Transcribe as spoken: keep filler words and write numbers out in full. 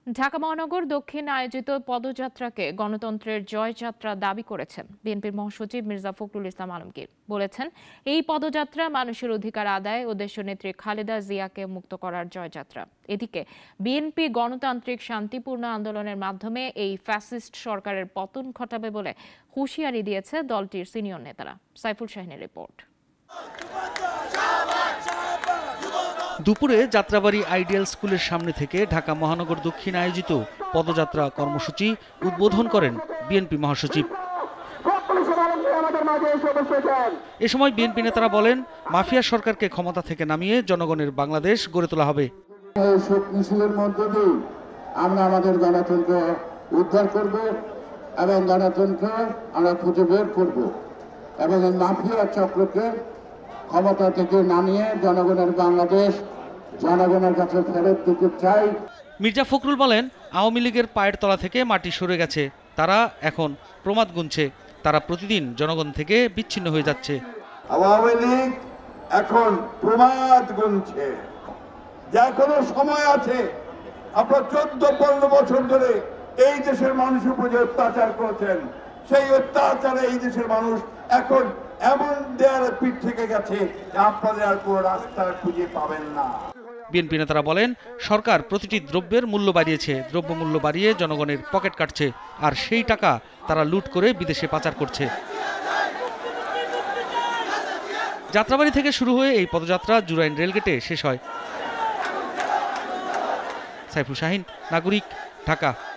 ঢাকা মহানগর দক্ষিণ আয়োজিত পদযাত্রাকে গণতন্ত্রের জয়যাত্রা দাবি করেছেন বিএনপির মহাসচিব মির্জা ফখরুল ইসলাম আলমগীর। বলেছেন, এই পদযাত্রা মানুষের অধিকার আদায় ও দেশনেত্রী খালেদা জিয়াকে মুক্ত করার জয়যাত্রা। এদিকে বিএনপি গণতান্ত্রিক শান্তিপূর্ণ আন্দোলনের মাধ্যমে এই ফ্যাসিস্ট সরকারের পতন ঘটাবে বলে হুঁশিয়ারি দিয়েছে দলটির সিনিয়র নেতারা। সাইফুল শাহিনের রিপোর্ট। দুপুরে যাত্রাবাড়ি আইডিয়াল স্কুলের সামনে থেকে ঢাকা মহানগর দক্ষিণ আয়োজিত পদযাত্রা কর্মসূচি উদ্বোধন করেন বিএনপি মহাসচিব। এ সময় বিএনপি নেতারা বলেন, মাফিয়া সরকারকে ক্ষমতা থেকে নামিয়ে জনগণের বাংলাদেশ গড়ে তোলা হবে। এই শোক মিছিলের মধ্য দিয়ে আমরা আমাদের গণতন্ত্র উদ্ধার করব এবং গণতন্ত্র আমরা খুঁজে বের করব এবং এই মাফিয়া চক্রকে ক্ষমতা থেকে নামিয়ে জনগণের বাংলাদেশ জনগণের কাছে ফেরত দিতে চাই। মির্জা ফখরুল বলেন, আওয়ামী লীগের পায়ের তলা থেকে মাটি সরে গেছে, তারা এখন প্রমাদ গুনছে, তারা প্রতিদিন জনগণ থেকে বিচ্ছিন্ন হয়ে যাচ্ছে। আওয়ামী লীগ এখন প্রমাদ গুনছে, যে এখনো সময় আছে। আপনার চোদ্দ পনেরো বছর ধরে এই দেশের মানুষের উপর যে অত্যাচার করেছেন, সেই অত্যাচারে এই দেশের মানুষ এখন এমন দেয়ালে পিঠ থেকে গেছে আপনাদের আর কোনো রাস্তা খুঁজে পাবেন না। বিএনপি নেতারা বলেন, সরকার প্রতিটি দ্রব্যের মূল্য বাড়িয়েছে, দ্রব্যমূল্য বাড়িয়ে জনগণের পকেট কাটছে, আর সেই টাকা তারা লুট করে বিদেশে পাচার করছে। যাত্রাবাড়ি থেকে শুরু হয়ে এই পদযাত্রা জুরাইন রেলগেটে শেষ হয়। সাইফুল শাহিন, নাগরিক, ঢাকা।